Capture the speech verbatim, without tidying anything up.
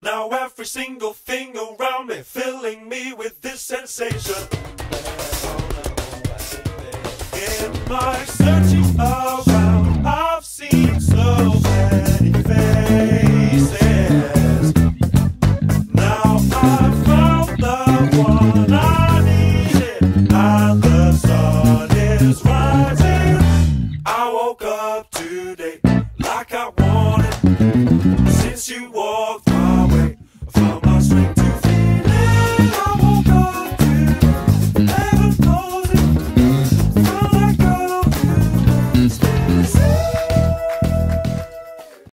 Now every single thing around me filling me with this sensation. In my searching